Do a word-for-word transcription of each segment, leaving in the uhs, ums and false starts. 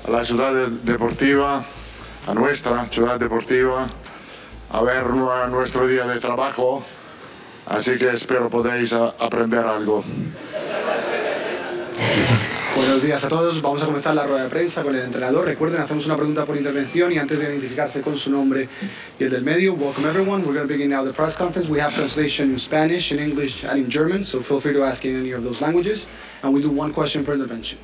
a la ciudad deportiva, a nuestra ciudad deportiva, a ver nuestro día de trabajo, así que espero podéis aprender algo. Buenos días a todos. Vamos a comenzar la rueda de prensa con el entrenador. Recuerden, hacemos una pregunta por intervención y antes de identificarse con su nombre y el del medio. Welcome everyone. We're going to begin now the press conference. We have translation in Spanish, in English and in German, so feel free to ask in any of those languages. And we do one question per intervention.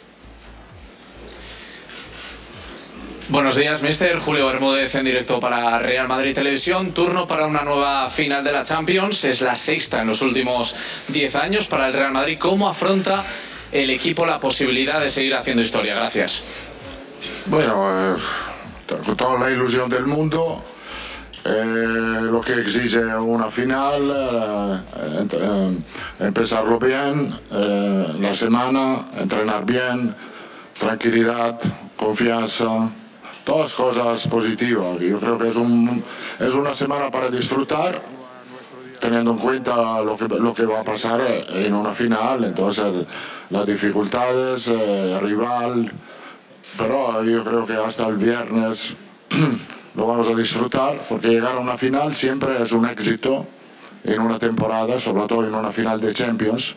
Buenos días, mister Julio Bermúdez en directo para Real Madrid Televisión. Turno para una nueva final de la Champions. Es la sexta en los últimos diez años para el Real Madrid. ¿Cómo afronta el equipo la posibilidad de seguir haciendo historia? Gracias. Bueno, eh, con toda la ilusión del mundo, eh, lo que exige una final, eh, eh, empezarlo bien, eh, la semana, entrenar bien, tranquilidad, confianza, todas cosas positivas. Yo creo que es, un, es una semana para disfrutar, teniendo en cuenta lo que, lo que va a pasar en una final, entonces las dificultades, eh, rival, pero yo creo que hasta el viernes lo vamos a disfrutar, porque llegar a una final siempre es un éxito en una temporada, sobre todo en una final de Champions.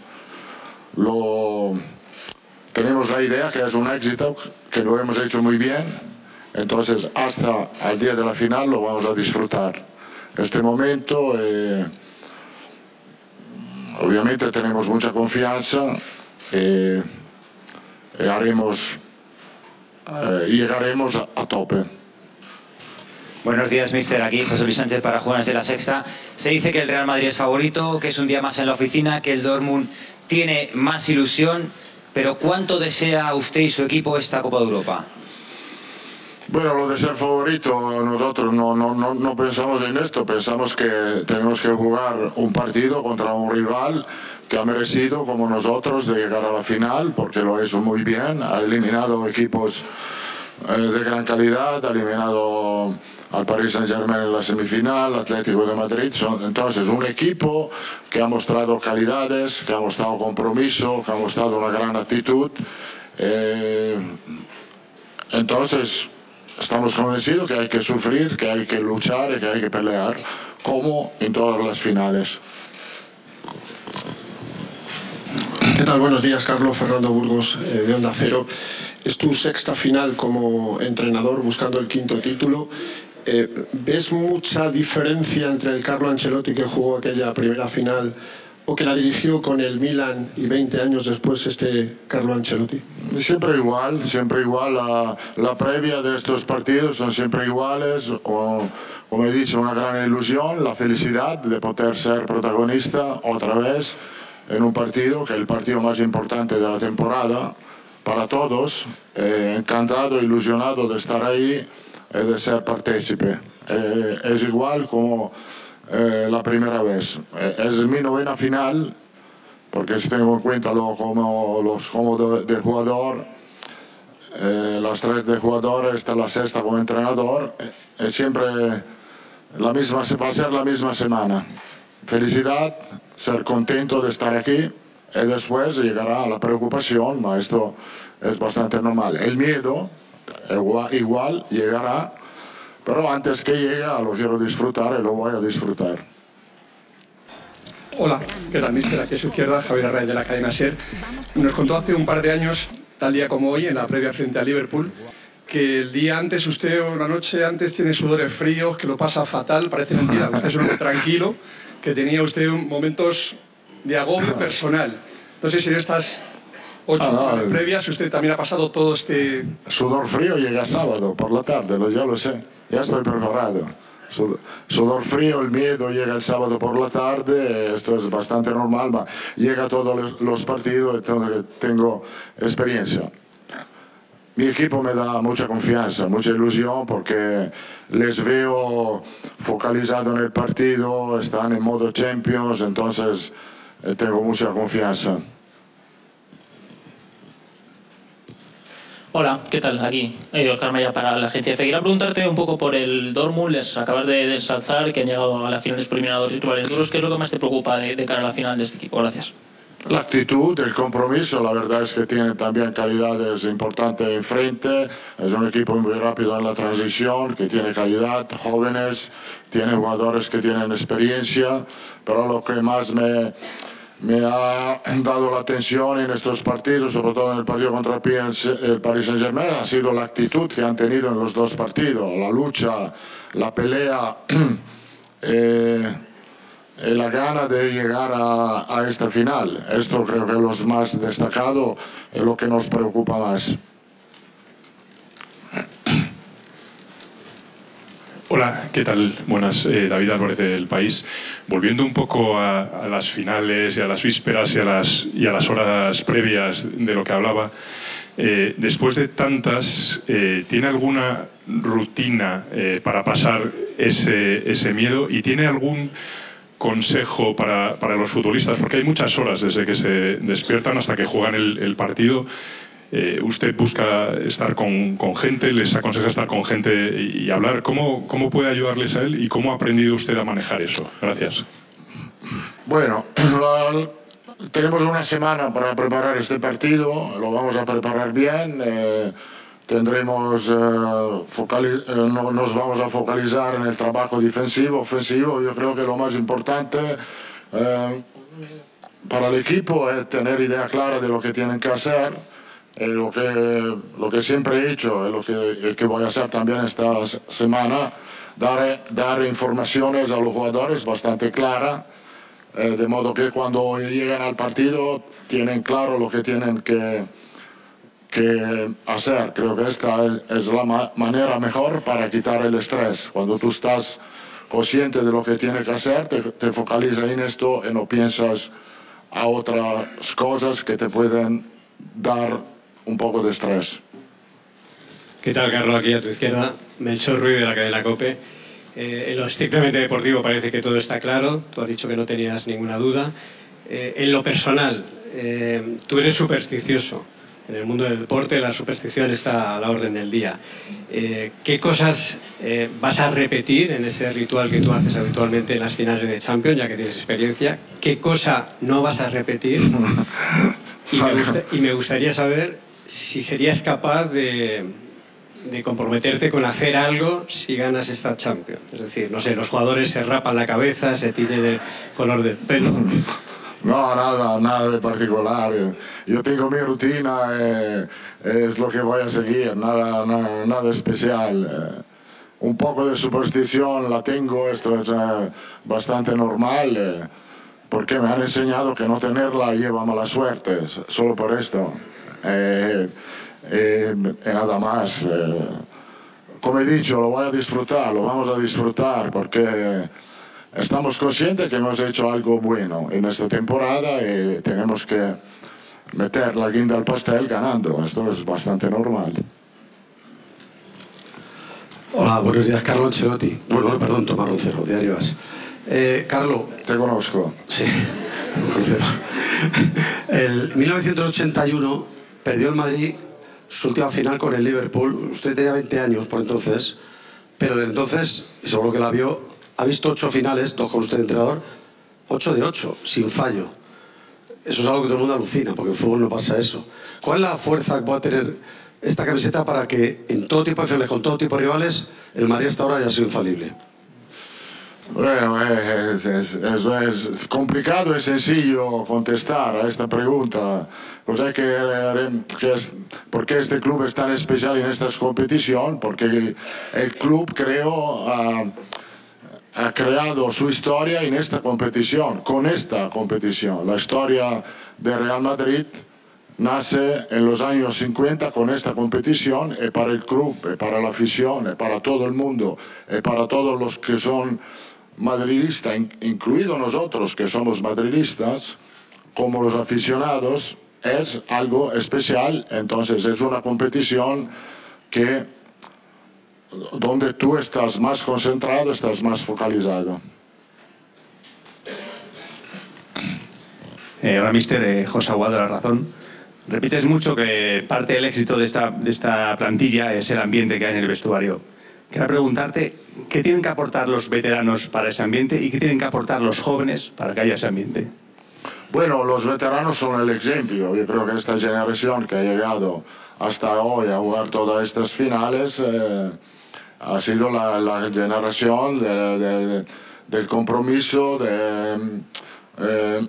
Lo, tenemos la idea que es un éxito, que lo hemos hecho muy bien, entonces hasta el día de la final lo vamos a disfrutar. Este momento, eh, obviamente tenemos mucha confianza, eh, eh, haremos, eh, llegaremos a, a tope. Buenos días, mister. Aquí José Luis Sánchez para Jugones de la Sexta. Se dice que el Real Madrid es favorito, que es un día más en la oficina, que el Dortmund tiene más ilusión, pero ¿cuánto desea usted y su equipo esta Copa de Europa? Bueno, lo de ser favorito, nosotros no, no, no, no pensamos en esto, pensamos que tenemos que jugar un partido contra un rival que ha merecido, como nosotros, de llegar a la final, porque lo ha hecho muy bien, ha eliminado equipos eh, de gran calidad, ha eliminado al Paris Saint-Germain en la semifinal, Atlético de Madrid. Son, entonces, un equipo que ha mostrado calidades, que ha mostrado compromiso, que ha mostrado una gran actitud. Eh, entonces, estamos convencidos que hay que sufrir, que hay que luchar y que hay que pelear, como en todas las finales. ¿Qué tal? Buenos días, Carlos Fernando Burgos, eh, de Onda Cero. Es tu sexta final como entrenador, buscando el quinto título. Eh, ¿Ves mucha diferencia entre el Carlo Ancelotti que jugó aquella primera final o que la dirigió con el Milan y veinte años después este Carlo Ancelotti? Siempre igual, siempre igual. La, la previa de estos partidos son siempre iguales. O, como he dicho, una gran ilusión, la felicidad de poder ser protagonista otra vez en un partido, que es el partido más importante de la temporada para todos. Eh, encantado, ilusionado de estar ahí y de ser partícipe. Eh, es igual como eh, la primera vez. Eh, es mi novena final, porque si tengo en cuenta lo, como, los como de, de jugador, eh, las tres de jugador, esta es la sexta como entrenador, es siempre la misma, va a ser la misma semana. Felicidad, ser contento de estar aquí y después llegará la preocupación, pero esto es bastante normal. El miedo igual, igual llegará, pero antes que llegue lo quiero disfrutar y lo voy a disfrutar. Hola, ¿qué tal, mister? Aquí a su izquierda, Javier Arraiz de la cadena SER. Nos contó hace un par de años, tal día como hoy, en la previa frente a Liverpool, que el día antes, usted o la noche antes, tiene sudores fríos, que lo pasa fatal, parece mentira. Usted es un hombre tranquilo, que tenía usted momentos de agobio personal. No sé si en estas ocho ah, no, previas usted también ha pasado todo este... Sudor frío llega sábado por la tarde, ya lo sé, ya estoy preparado. Sudor frío, el miedo llega el sábado por la tarde, esto es bastante normal, pero llega a todos los partidos, entonces tengo experiencia. Mi equipo me da mucha confianza, mucha ilusión, porque les veo focalizados en el partido, están en modo Champions, entonces eh, tengo mucha confianza. Hola, ¿qué tal? Aquí, eh, Oscar Maya para la agencia F. Quería preguntarte un poco por el Dortmund. Les acabas de, de ensalzar que han llegado a la final de eliminados rituales duros. ¿Qué es lo que más te preocupa de, de cara a la final de este equipo? Gracias. La actitud, el compromiso, la verdad es que tiene también calidades importantes enfrente. Es un equipo muy rápido en la transición, que tiene calidad, jóvenes, tiene jugadores que tienen experiencia, pero lo que más me, me ha dado la atención en estos partidos, sobre todo en el partido contra el Paris Saint-Germain, ha sido la actitud que han tenido en los dos partidos, la lucha, la pelea. eh, la gana de llegar a, a esta final. Esto creo que es lo más destacado, es lo que nos preocupa más. Hola, ¿qué tal? Buenas, eh, David Álvarez del País. Volviendo un poco a, a las finales y a las vísperas y a las, y a las horas previas de lo que hablaba, eh, después de tantas, eh, ¿tiene alguna rutina eh, para pasar ese, ese miedo? ¿Y tiene algún consejo para, para los futbolistas? Porque hay muchas horas desde que se despiertan hasta que juegan el, el partido. Eh, usted busca estar con, con gente, les aconseja estar con gente y, y hablar. ¿Cómo, ¿Cómo puede ayudarles a él y cómo ha aprendido usted a manejar eso? Gracias. Bueno, la, tenemos una semana para preparar este partido, lo vamos a preparar bien. Eh, Tendremos, eh, focaliz eh, no, nos vamos a focalizar en el trabajo defensivo, ofensivo. Yo creo que lo más importante eh, para el equipo es tener idea clara de lo que tienen que hacer. Eh, lo, que, lo que siempre he hecho, eh, lo que, que voy a hacer también esta semana, dar, dar informaciones a los jugadores bastante claras, eh, de modo que cuando lleguen al partido tienen claro lo que tienen que que hacer. Creo que esta es la ma manera mejor para quitar el estrés. Cuando tú estás consciente de lo que tienes que hacer, te, te focalizas en esto y no piensas a otras cosas que te pueden dar un poco de estrés. ¿Qué tal, Carlos? Aquí a tu izquierda, Melchor Ruiz de la cadena COPE. Eh, en lo estrictamente deportivo parece que todo está claro. Tú has dicho que no tenías ninguna duda. Eh, en lo personal, eh, tú eres supersticioso. En el mundo del deporte la superstición está a la orden del día. Eh, ¿Qué cosas eh, vas a repetir en ese ritual que tú haces habitualmente en las finales de Champions, ya que tienes experiencia? ¿Qué cosa no vas a repetir? Y me, gusta, y me gustaría saber si serías capaz de, de comprometerte con hacer algo si ganas esta Champions. Es decir, no sé, los jugadores se rapan la cabeza, se tiñen el color del pelo. No, nada, nada de particular. Yo tengo mi rutina, eh, es lo que voy a seguir, nada, nada, nada especial. Eh, un poco de superstición la tengo, esto es eh, bastante normal, eh, porque me han enseñado que no tenerla lleva mala suerte, solo por esto. Eh, eh, nada más. Eh, como he dicho, lo voy a disfrutar, lo vamos a disfrutar, porque estamos conscientes que hemos hecho algo bueno en esta temporada y tenemos que meter la guinda al pastel ganando. Esto es bastante normal. Hola, buenos días, Carlo Ancelotti. Bueno, perdón, Tomás Roncero, Diario As. Eh, Carlo. Te conozco. Sí, Roncero. En mil novecientos ochenta y uno perdió el Madrid su última final con el Liverpool. Usted tenía veinte años por entonces, pero desde entonces, y seguro que la vio, ha visto ocho finales, dos con usted de entrenador, ocho de ocho, sin fallo. Eso es algo que todo el mundo alucina, porque en fútbol no pasa eso. ¿Cuál es la fuerza que va a tener esta camiseta para que en todo tipo de finales, con todo tipo de rivales, el Madrid hasta ahora haya sido infalible? Bueno, es, es, es, es complicado y sencillo contestar a esta pregunta. Cosa que, que es, ¿por qué este club es tan especial en esta competición? Porque el club creó... Uh, ha creado su historia en esta competición, con esta competición. La historia de Real Madrid nace en los años cincuenta con esta competición, y para el club, y para la afición, y para todo el mundo, y para todos los que son madridistas, incluidos nosotros que somos madridistas, como los aficionados, es algo especial. Entonces es una competición que donde tú estás más concentrado, estás más focalizado. Eh, hola, mister eh, José Aguado de La Razón. Repites mucho que parte del éxito de esta, de esta plantilla es el ambiente que hay en el vestuario. Quería preguntarte, ¿qué tienen que aportar los veteranos para ese ambiente y qué tienen que aportar los jóvenes para que haya ese ambiente? Bueno, los veteranos son el ejemplo. Yo creo que esta generación que ha llegado hasta hoy a jugar todas estas finales eh, ha sido la, la generación de, de, del compromiso, de, eh,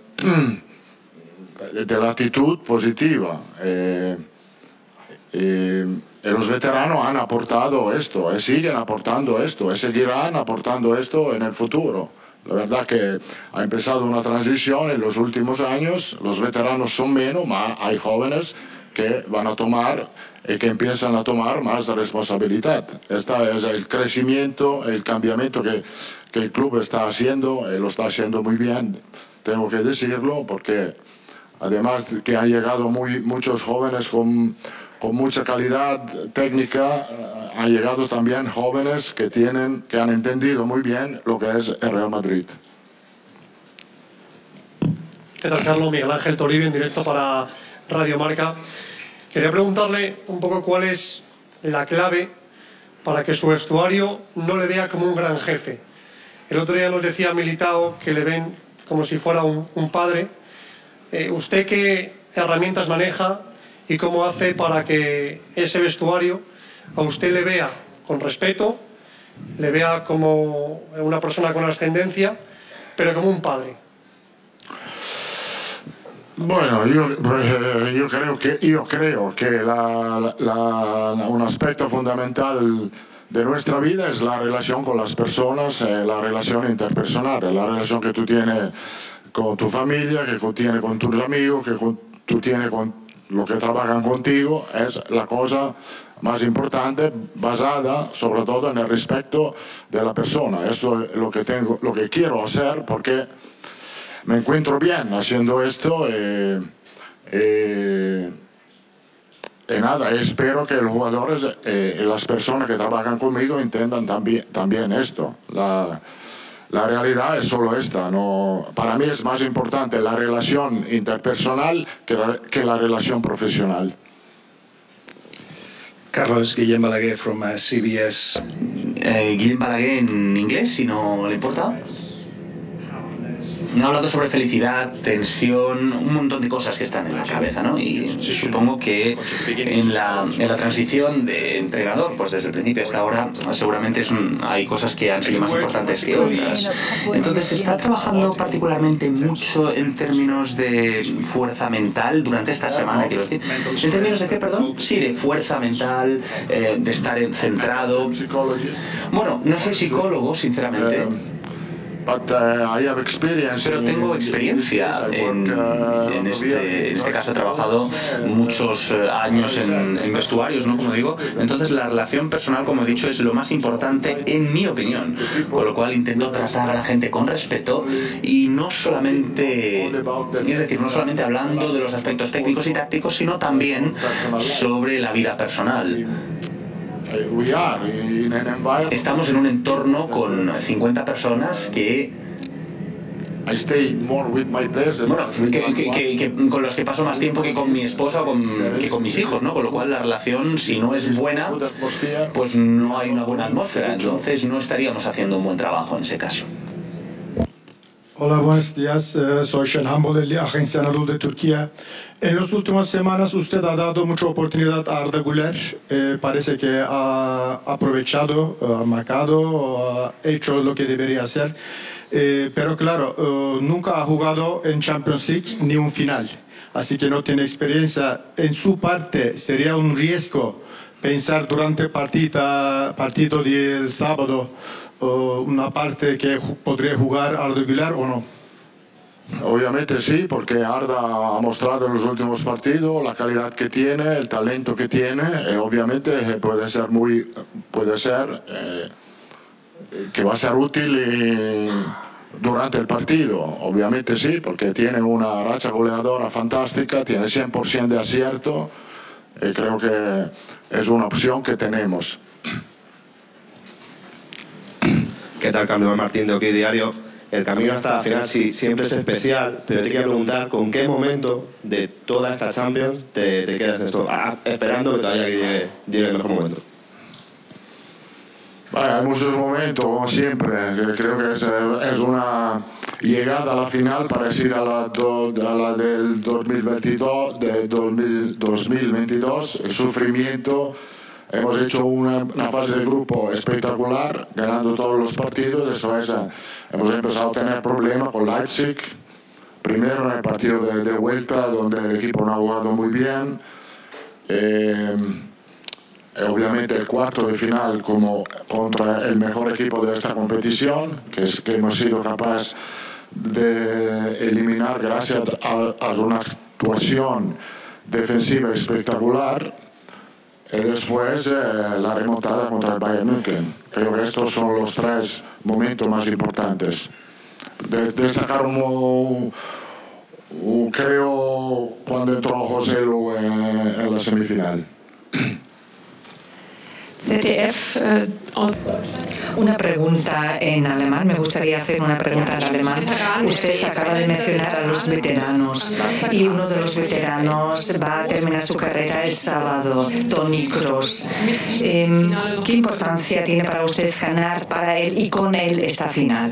de la actitud positiva. Eh, y, y los veteranos han aportado esto, y siguen aportando esto, y seguirán aportando esto en el futuro. La verdad que ha empezado una transición en los últimos años, los veteranos son menos, pero hay jóvenes que van a tomar y que empiezan a tomar más responsabilidad. Este es el crecimiento, el cambiamiento que, que el club está haciendo, y lo está haciendo muy bien, tengo que decirlo, porque además que han llegado muy, muchos jóvenes con, con mucha calidad técnica, han llegado también jóvenes que, tienen, que han entendido muy bien lo que es el Real Madrid. ¿Qué tal, Carlos? Miguel Ángel Toribio, en directo para Radio Marca. Quería preguntarle un poco cuál es la clave para que su vestuario no le vea como un gran jefe. El otro día nos decía Militao que le ven como si fuera un, un padre. Eh, ¿Usted qué herramientas maneja y cómo hace para que ese vestuario a usted le vea con respeto, le vea como una persona con ascendencia, pero como un padre? Bueno, yo, yo creo que, yo creo que la, la, un aspecto fundamental de nuestra vida es la relación con las personas, eh, la relación interpersonal, la relación que tú tienes con tu familia, que tú tienes con tus amigos, que tú tienes con los que trabajan contigo, es la cosa más importante, basada sobre todo en el respeto de la persona. Esto es lo que, tengo, lo que quiero hacer, porque me encuentro bien haciendo esto y, y, y nada, espero que los jugadores y, y las personas que trabajan conmigo entiendan también, también esto. La, la realidad es solo esta, ¿no? Para mí es más importante la relación interpersonal que la, que la relación profesional. Carlos, Guillem Balaguer from uh, C B S. Eh, Guillem Balaguer en inglés, si no le importa. Ha hablado sobre felicidad, tensión, un montón de cosas que están en la cabeza, ¿no? Y supongo que en la, en la transición de entrenador, pues desde el principio hasta ahora, seguramente es un, hay cosas que han sido más importantes que otras. Entonces, ¿está trabajando particularmente mucho en términos de fuerza mental durante esta semana, quiero decir? ¿En términos de qué, perdón? Sí, de fuerza mental, eh, de estar centrado. Bueno, no soy psicólogo, sinceramente. But, uh, I have experience Pero tengo experiencia en, en, este, en este caso he trabajado muchos años en, en vestuarios, ¿no? Como digo, entonces la relación personal, como he dicho, es lo más importante en mi opinión, con lo cual intento tratar a la gente con respeto y no solamente, es decir, no solamente hablando de los aspectos técnicos y tácticos, sino también sobre la vida personal. Estamos en un entorno con cincuenta personas que... Bueno, que, que, que, que con los que paso más tiempo que con mi esposa o con, que con mis hijos, ¿no? Con lo cual la relación, si no es buena, pues no hay una buena atmósfera. Entonces no estaríamos haciendo un buen trabajo en ese caso. Hola, buenos días. Soy Şenhan Boleli, Agencia Anadolu de Turquía. En las últimas semanas usted ha dado mucha oportunidad a Arda Güler. Eh, parece que ha aprovechado, ha marcado, ha hecho lo que debería hacer. Eh, pero claro, eh, nunca ha jugado en Champions League ni un final. Así que no tiene experiencia. En su parte, sería un riesgo pensar durante partida, partido del sábado una parte que podría jugar Arda Güler o no. Obviamente sí, porque Arda ha mostrado en los últimos partidos la calidad que tiene, el talento que tiene, y obviamente puede ser muy, puede ser eh, que va a ser útil y, durante el partido. Obviamente sí, porque tiene una racha goleadora fantástica, tiene cien por ciento de acierto, y creo que es una opción que tenemos. ¿Qué tal, Carlos Martín de OK Diario? El camino hasta la final sí, siempre es especial, pero te quiero preguntar con qué momento de toda esta Champions te, te quedas esto, ah, esperando que todavía llegue, llegue el mejor momento. Bueno, hay muchos momentos, como siempre, que creo que es, es una, llegada a la final parecida a la, do, a la del dos mil veintidós, de dos mil veintidós, el sufrimiento. Hemos hecho una, una fase de grupo espectacular, ganando todos los partidos. Eso es, hemos empezado a tener problemas con Leipzig, primero en el partido de, de vuelta, donde el equipo no ha jugado muy bien. Eh, obviamente el cuarto de final como contra el mejor equipo de esta competición, que, es, que hemos sido capaces de eliminar gracias a, a una actuación defensiva espectacular. Y después eh, la remontada contra el Bayern München. Creo que estos son los tres momentos más importantes. De, destacar un, un, creo cuando entró José Lu en, en la semifinal. Z D F, eh, una pregunta en alemán. Me gustaría hacer una pregunta en alemán. Usted acaba de mencionar a los veteranos y uno de los veteranos va a terminar su carrera el sábado, Toni Kroos. Eh, ¿Qué importancia tiene para usted ganar para él y con él esta final?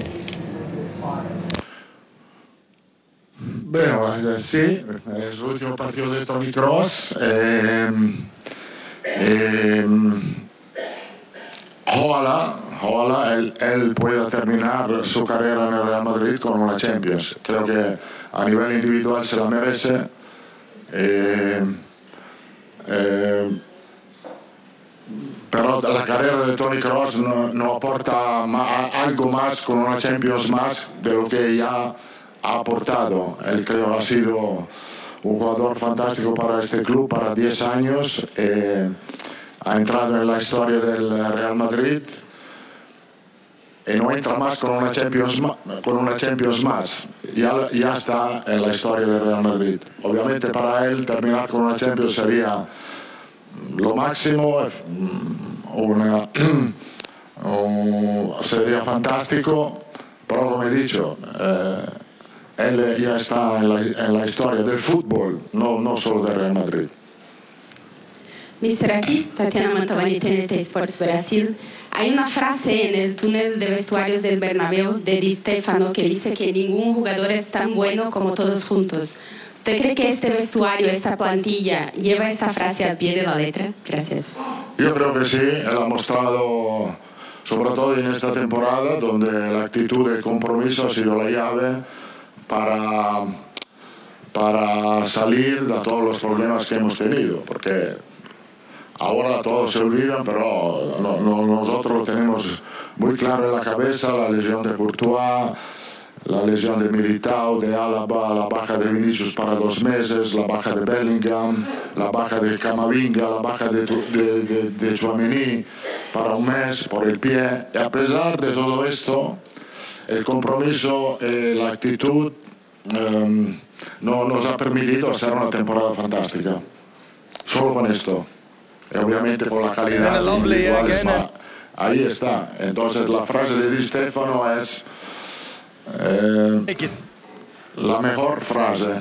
Bueno, eh, sí, es el último partido de Toni Kroos. Eh, eh, Ojalá, ojalá él, él pueda terminar su carrera en el Real Madrid con una Champions. Creo que a nivel individual se la merece. Eh, eh, pero la carrera de Toni Kroos no, no aporta ma, algo más con una Champions más de lo que ya ha aportado. Él creo ha sido un jugador fantástico para este club, para diez años. Eh, ha entrado en la historia del Real Madrid y no entra más con una Champions, con una Champions más. Ya, ya está en la historia del Real Madrid. Obviamente para él terminar con una Champions sería lo máximo, una, sería fantástico, pero como he dicho, eh, él ya está en la, en la historia del fútbol, no, no solo del Real Madrid. mister Aquí, Tatiana Mantovani, T N T Sports Brasil. Hay una frase en el túnel de vestuarios del Bernabéu de Di Stéfano que dice que ningún jugador es tan bueno como todos juntos. ¿Usted cree que este vestuario, esta plantilla, lleva esta frase al pie de la letra? Gracias. Yo creo que sí, él ha mostrado, sobre todo en esta temporada, donde la actitud de compromiso ha sido la llave para, para salir de todos los problemas que hemos tenido, porque ahora todos se olvidan, pero no, no, nosotros lo tenemos muy claro en la cabeza: la lesión de Courtois, la lesión de Militao, de Alaba, la baja de Vinicius para dos meses, la baja de Bellingham, la baja de Camavinga, la baja de, de, de, de Tchouaméni para un mes por el pie. Y a pesar de todo esto, el compromiso y la actitud um, no nos ha permitido hacer una temporada fantástica. Solo con esto. Y obviamente por la calidad individual está, ahí está. Entonces la frase de Di Stéfano es eh, la mejor frase.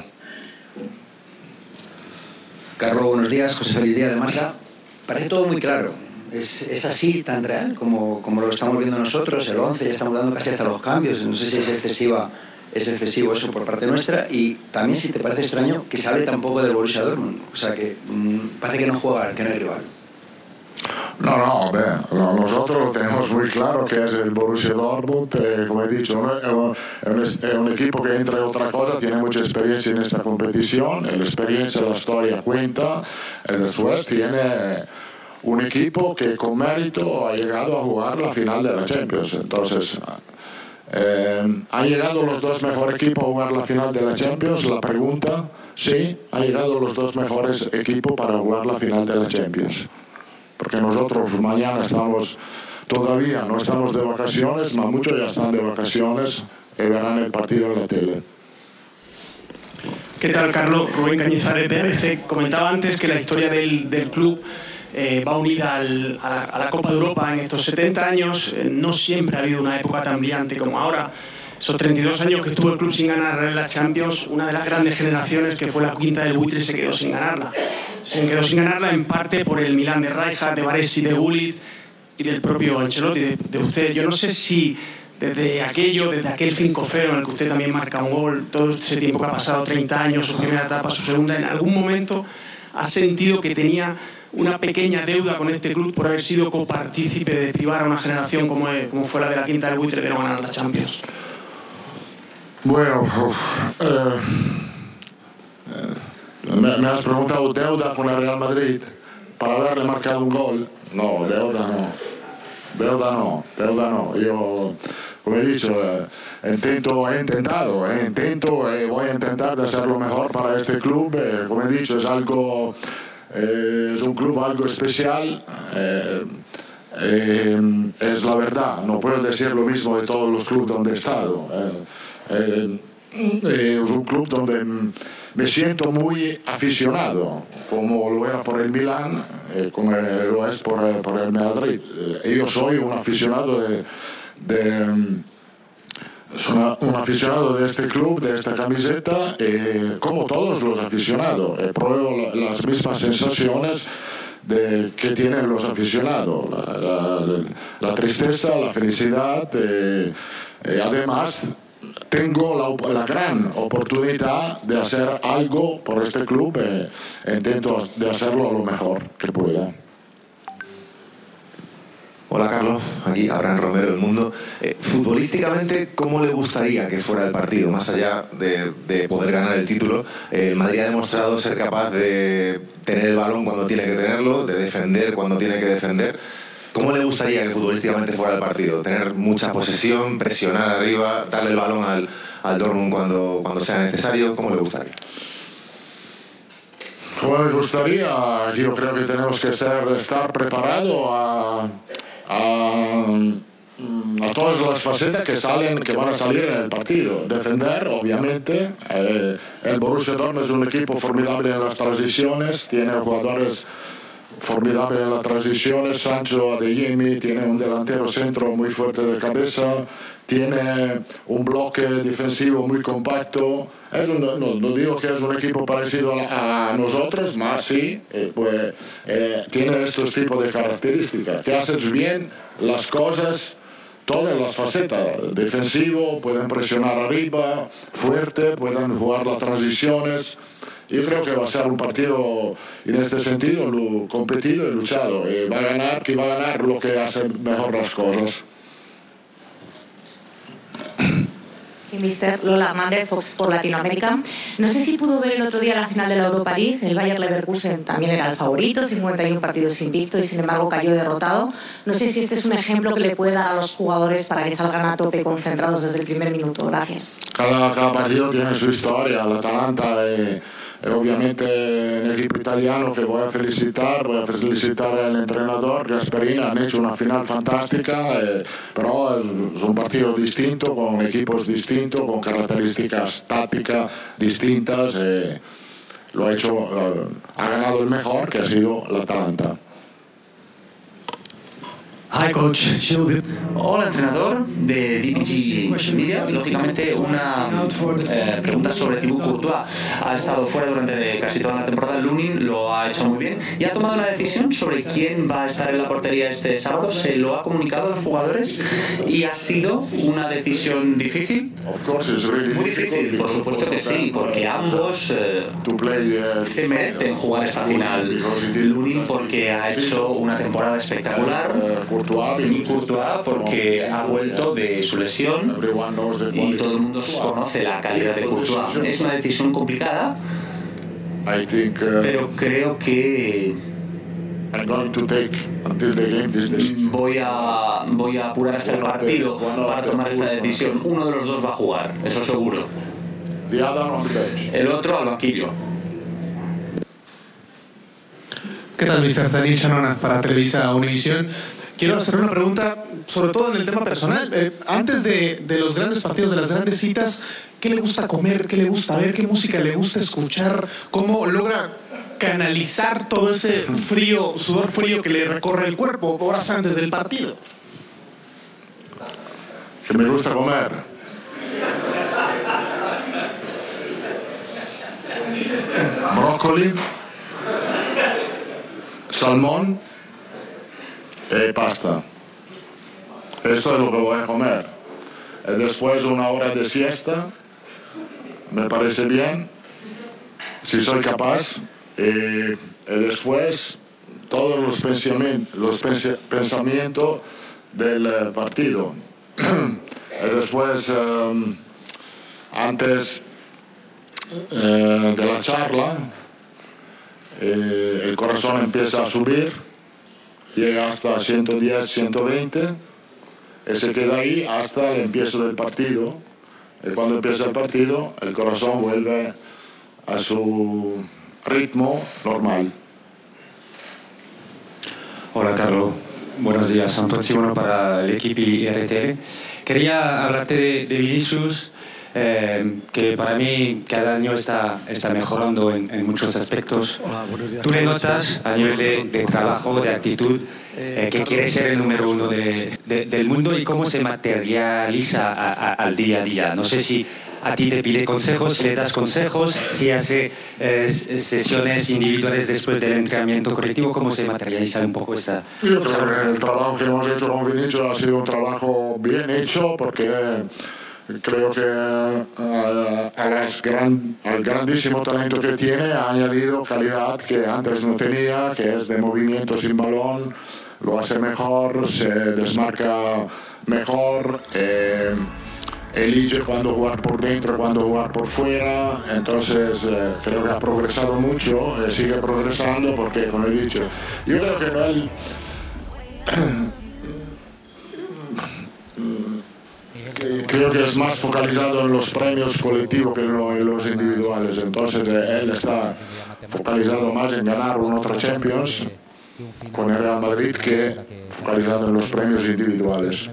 Carlos, buenos días. José Félix Díaz de Marca. Parece todo muy claro. ¿Es, es así, tan real como, como lo estamos viendo nosotros? El once, ya estamos dando casi hasta los cambios. No sé si es excesiva, es excesivo eso por parte nuestra. Y también, si te parece extraño, que se hable tampoco del Borussia Dortmund. O sea, que mmm, parece que no juega, que no hay rival. No, no, beh, nosotros lo tenemos muy claro que es el Borussia Dortmund. Eh, como he dicho, ¿no? es, un, es un equipo que, entre otras cosas, tiene mucha experiencia en esta competición. La experiencia, la historia cuenta. Y después tiene un equipo que con mérito ha llegado a jugar la final de la Champions. Entonces, eh, ¿han llegado los dos mejores equipos a jugar la final de la Champions? La pregunta, sí, han llegado los dos mejores equipos para jugar la final de la Champions. Porque nosotros mañana estamos, todavía no estamos de vacaciones, pero muchos ya están de vacaciones y verán el partido en la tele. ¿Qué tal, Carlos? Rubén Cañizares de B B C. Comentaba antes que la historia del, del club eh, va unida al, a, la, a la Copa de Europa. En estos setenta años eh, no siempre ha habido una época tan brillante como ahora. Esos treinta y dos años que estuvo el club sin ganar la Champions, una de las grandes generaciones que fue la quinta del buitre se quedó sin ganarla. Se quedó sin ganarla en parte por el Milan de Rijkaard, de Baresi, de Gullit y del propio Ancelotti, de, de usted. Yo no sé si desde aquello, desde aquel cinco cero en el que usted también marca un gol, todo ese tiempo que ha pasado, treinta años, su primera etapa, su segunda, ¿en algún momento ha sentido que tenía una pequeña deuda con este club por haber sido copartícipe de privar a una generación como, es, como fue la de la Quinta del Buitre de no ganar la Champions? Bueno, eh, eh, me, me has preguntado deuda con el Real Madrid para haberle marcado un gol. No, deuda no. Deuda no, deuda no. Yo, como he dicho, eh, intento, he intentado, eh, intento y eh, voy a intentar de hacer lo mejor para este club. Eh, como he dicho, es algo, eh, es un club algo especial. Eh, eh, es la verdad, no puedo decir lo mismo de todos los clubes donde he estado. Eh, eh, eh, es un club donde me siento muy aficionado, como lo era por el Milán, eh, como lo es por, por el Madrid. Eh, yo soy un aficionado de, de soy una, un aficionado de este club, de esta camiseta, eh, como todos los aficionados. Eh, pruebo la, las mismas sensaciones de, que tienen los aficionados, la, la, la tristeza, la felicidad, eh, eh, además tengo la, la gran oportunidad de hacer algo por este club e eh, intento de hacerlo a lo mejor que pueda. Hola Carlos, aquí Abraham Romero del Mundo. Eh, futbolísticamente, ¿cómo le gustaría que fuera el partido? Más allá de, de poder ganar el título, eh, el Madrid ha demostrado ser capaz de tener el balón cuando tiene que tenerlo, de defender cuando tiene que defender. ¿Cómo le gustaría que futbolísticamente fuera el partido? Tener mucha posesión, presionar arriba, darle el balón al, al Dortmund cuando, cuando sea necesario. ¿Cómo le gustaría? Como me gustaría, yo creo que tenemos que estar, estar preparados a, a, a todas las facetas que salen, que van a salir en el partido. Defender, obviamente. Eh, el Borussia Dortmund es un equipo formidable en las transiciones, tiene jugadores formidables en las transiciones. Sancho Adeyemi tiene un delantero centro muy fuerte de cabeza, tiene un bloque defensivo muy compacto. Es un, no, no digo que es un equipo parecido a, a nosotros, más sí, eh, pues, eh, tiene estos tipos de características, que haces bien las cosas, todas las facetas. Defensivo, pueden presionar arriba, fuerte, pueden jugar las transiciones. Yo creo que va a ser un partido en este sentido competido y luchado. Eh, va a ganar, que va a ganar lo que hace mejor las cosas. Y mister Lola Mández, Fox por Latinoamérica. No sé si pudo ver el otro día la final de la Europa League. El Bayer Leverkusen también era el favorito, cincuenta y uno partidos invicto y sin embargo cayó derrotado. No sé si este es un ejemplo que le puede dar a los jugadores para que salgan a tope concentrados desde el primer minuto. Gracias. Cada, cada partido tiene su historia. El Atalanta, eh, eh, obviamente en el equipo italiano, que voy a felicitar, voy a felicitar al entrenador Gasperini, han hecho una final fantástica, eh, pero es, es un partido distinto, con equipos distintos, con características tácticas distintas. Eh, lo ha hecho, eh, ha ganado el mejor, que ha sido el Atalanta. Hi, coach. Gilbert. Hola, entrenador de D P G Media. Lógicamente, una eh, pregunta sobre Thibaut Courtois. Ha estado fuera durante casi toda la temporada. Lunin lo ha hecho muy bien y ha tomado una decisión sobre quién va a estar en la portería este sábado. Se lo ha comunicado a los jugadores y ha sido una decisión difícil. Muy difícil, por supuesto que sí, porque ambos eh, se merecen jugar esta final. Lunin porque ha hecho una temporada espectacular. Y Courtois porque ha vuelto de su lesión y todo el mundo conoce la calidad de Courtois. Es una decisión complicada, pero creo que voy a, voy a apurar hasta el partido para tomar esta decisión. Uno de los dos va a jugar, eso seguro. El otro al banquillo. ¿Qué tal, mister Daniel Chanona para Televisa Univisión? Quiero hacer una pregunta, sobre todo en el tema personal. Eh, antes de, de los grandes partidos, de las grandes citas, ¿qué le gusta comer? ¿Qué le gusta ver? ¿Qué música le gusta escuchar? ¿Cómo logra canalizar todo ese frío, sudor frío que le recorre el cuerpo horas antes del partido? ¿Qué me gusta comer? Brócoli, salmón y pasta. Esto es lo que voy a comer. y después una hora de siesta, me parece bien, si soy capaz, y, y después todos los pensamientos, los pensamientos del partido. Y después, um, antes eh, de la charla, eh, el corazón empieza a subir, llega hasta ciento diez, ciento veinte, y se queda ahí hasta el empiezo del partido. Y cuando empieza el partido, el corazón vuelve a su ritmo normal. Hola, Carlos. Buenos días. Antonio Chibono para el equipo R T L. Quería hablarte de, de Vinicius, eh, que para mí cada año está, está mejorando en, en muchos aspectos. Hola, buenos días. ¿Tú le notas a nivel de, de trabajo, de actitud, eh, que quiere ser el número uno de, de, del mundo y cómo se materializa a, a, al día a día? No sé si a ti te pide consejos, si le das consejos, si hace eh, sesiones individuales después del entrenamiento colectivo, ¿cómo se materializa un poco esa...? Yo creo que el trabajo que hemos hecho con Vinicius ha sido un trabajo bien hecho, porque creo que uh, a las gran, al grandísimo talento que tiene ha añadido calidad que antes no tenía, que es de movimiento sin balón, lo hace mejor, se desmarca mejor, eh, elige cuándo jugar por dentro, cuándo jugar por fuera. Entonces eh, creo que ha progresado mucho, eh, sigue progresando, porque, como he dicho, yo creo que no él creo que es más focalizado en los premios colectivos que en los individuales. Entonces eh, él está focalizado más en ganar un otro Champions con el Real Madrid que focalizado en los premios individuales.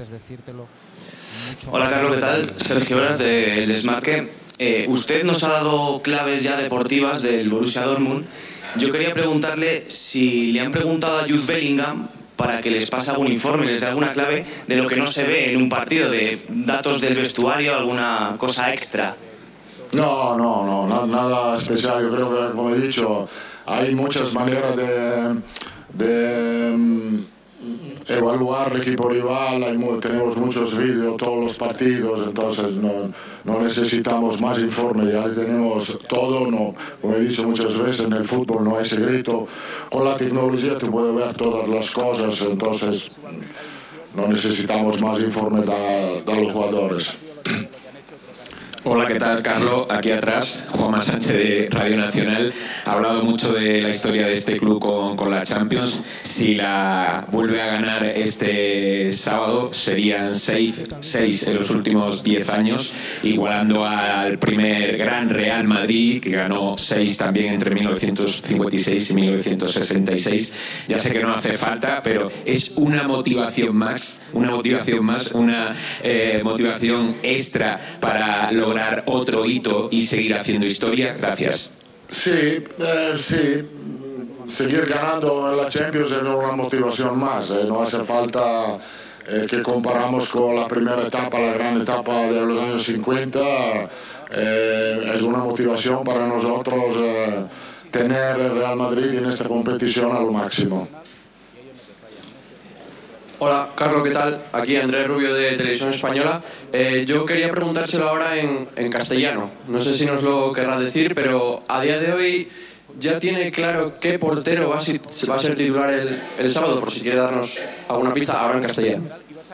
Hola, Carlos, ¿qué tal? Sergio Horas de El Desmarque. Eh, usted nos ha dado claves ya deportivas del Borussia Dortmund. Yo quería preguntarle si le han preguntado a Jude Bellingham para que les pase algún informe, les dé alguna clave de lo que no se ve en un partido, de datos del vestuario, alguna cosa extra. No, no, no, na- nada especial. Yo creo que, como he dicho, hay muchas maneras de, de um, evaluar el equipo rival. Hay mu- tenemos muchos vídeos, todos los partidos, entonces no, no necesitamos más informe, ya tenemos todo. No, como he dicho muchas veces, en el fútbol no hay secreto. Con la tecnología te puedes ver todas las cosas, entonces no necesitamos más informe de, de los jugadores. Hola, ¿qué tal, Carlos? Aquí atrás, Juanma Sánchez de Radio Nacional. Ha hablado mucho de la historia de este club con, con la Champions. Si la vuelve a ganar este sábado, serían seis, seis en los últimos diez años, igualando al primer gran Real Madrid, que ganó seis también entre mil novecientos cincuenta y seis y mil novecientos sesenta y seis. Ya sé que no hace falta, pero es una motivación más, una motivación más, una eh, motivación extra para lograr otro hito y seguir haciendo historia. Gracias. Sí, eh, sí. Seguir ganando en la Champions es una motivación más. Eh. No hace falta eh, que comparamos con la primera etapa, la gran etapa de los años cincuenta. Eh, es una motivación para nosotros eh, tener el Real Madrid en esta competición a lo máximo. Hola, Carlos, ¿qué tal? Aquí Andrés Rubio de Televisión Española. Eh, yo quería preguntárselo ahora en, en castellano. No sé si nos lo querrá decir, pero a día de hoy ya tiene claro qué portero va a, si, va a ser titular el, el sábado, por si quiere darnos alguna pista, ahora en castellano.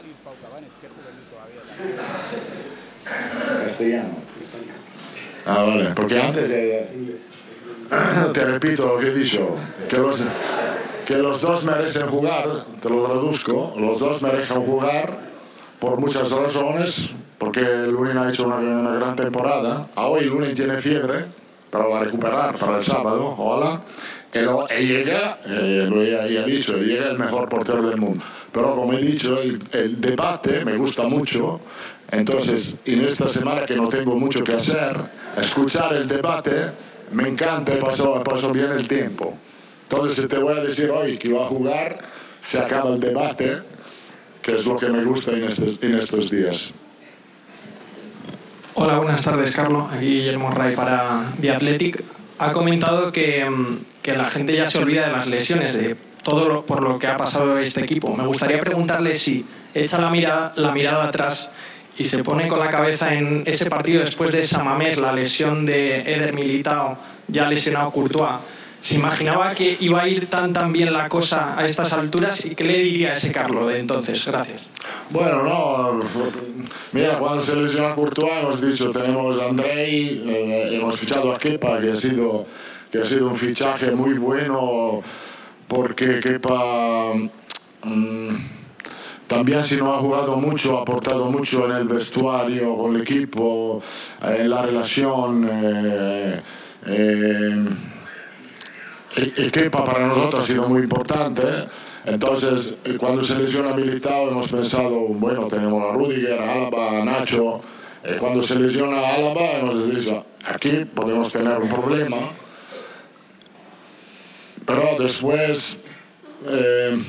Castellano. Ah, vale, porque antes de... te repito lo que he dicho, que los... que los dos merecen jugar, te lo traduzco, los dos merecen jugar por muchas razones, porque Lunin ha hecho una, una gran temporada. A hoy Lunin tiene fiebre, pero va a recuperar para el sábado, hola, y, lo, y llega, eh, lo he, ya he dicho, llega el mejor portero del mundo. Pero como he dicho, el, el debate me gusta mucho, entonces en esta semana que no tengo mucho que hacer, escuchar el debate me encanta y paso, paso bien el tiempo. Entonces te voy a decir hoy que va a jugar, se acaba el debate, que es lo que me gusta en estos, en estos días. Hola, buenas tardes, Carlos. Aquí Guillermo Ray para The Athletic. Ha comentado que, que la gente ya se olvida de las lesiones, de todo lo, por lo que ha pasado este equipo. Me gustaría preguntarle si echa la mirada, la mirada atrás y se pone con la cabeza en ese partido después de Samamés, la lesión de Eder Militao, ya lesionado Courtois, ¿se imaginaba que iba a ir tan tan bien la cosa a estas alturas? ¿Y qué le diría a ese Carlo de entonces? Gracias. Bueno, no, mira, cuando se lesionó a Courtois hemos dicho, tenemos a Andrei, eh, hemos fichado a Kepa, que ha sido, que ha sido un fichaje muy bueno, porque Kepa mmm, también si no ha jugado mucho, ha aportado mucho en el vestuario, con el equipo, eh, en la relación. Eh, eh, y Kepa para nosotros ha sido muy importante. Entonces, cuando se lesiona Militao hemos pensado, bueno, tenemos a Rudiger, a Alaba, a Nacho. Eh, cuando se lesiona a Alaba hemos dicho, aquí podemos tener un problema. Pero después, eh,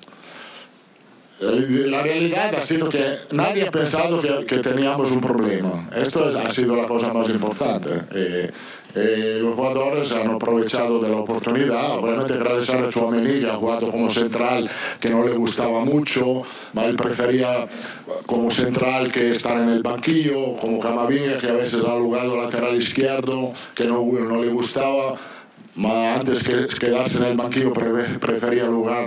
la realidad ha sido que nadie ha pensado que, que teníamos un problema. Esto es, ha sido la cosa más importante. Eh, Eh, los jugadores han aprovechado de la oportunidad, obviamente gracias a Tchouaméni, que ha jugado como central, que no le gustaba mucho, pero él prefería como central que estar en el banquillo, como Camavinga, que a veces ha jugado lateral izquierdo, que no, no le gustaba, ma antes que quedarse en el banquillo prefería jugar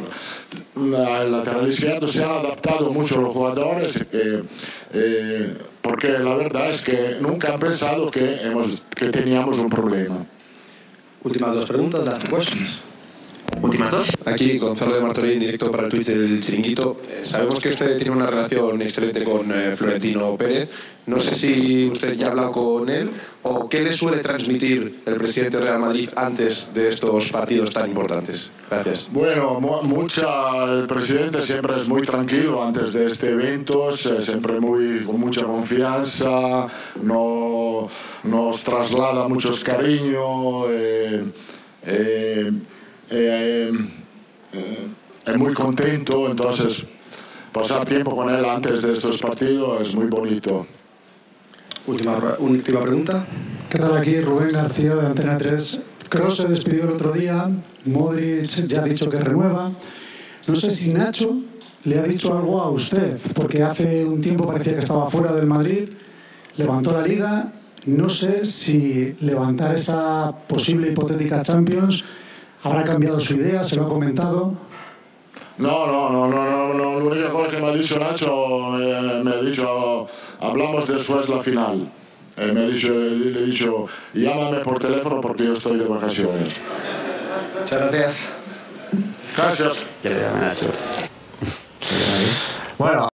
al lateral izquierdo. Se han adaptado mucho los jugadores, eh, eh, porque la verdad es que nunca han pensado que, hemos, que teníamos un problema. Últimas dos preguntas, last questions. Últimas dos. Aquí Gonzalo de Martorell, directo para el Twitch del Chiringuito. Eh, sabemos que usted tiene una relación excelente con eh, Florentino Pérez. No sé si usted ya ha hablado con él o qué le suele transmitir el presidente del Real Madrid antes de estos partidos tan importantes. Gracias. Bueno, mucha, el presidente siempre es muy tranquilo antes de este evento, siempre muy, con mucha confianza, no, nos traslada muchos cariños. Eh, eh, Eh, eh, es muy contento, entonces pasar tiempo con él antes de estos partidos es muy bonito. Última, última pregunta. ¿Qué tal? Aquí Rubén García de Antena tres. Kroos se despidió el otro día, Modric ya ha dicho que renueva. No sé si Nacho le ha dicho algo a usted, porque hace un tiempo parecía que estaba fuera del Madrid, levantó la Liga. No sé si levantar esa posible hipotética Champions habrá cambiado su idea, se lo ha comentado. No, no, no, no, no, no. La única cosa que me ha dicho Nacho, eh, me ha dicho, hablamos después de la final. Eh, me ha dicho, le he dicho, llámame por teléfono porque yo estoy de vacaciones. Muchas gracias. Gracias. Bueno.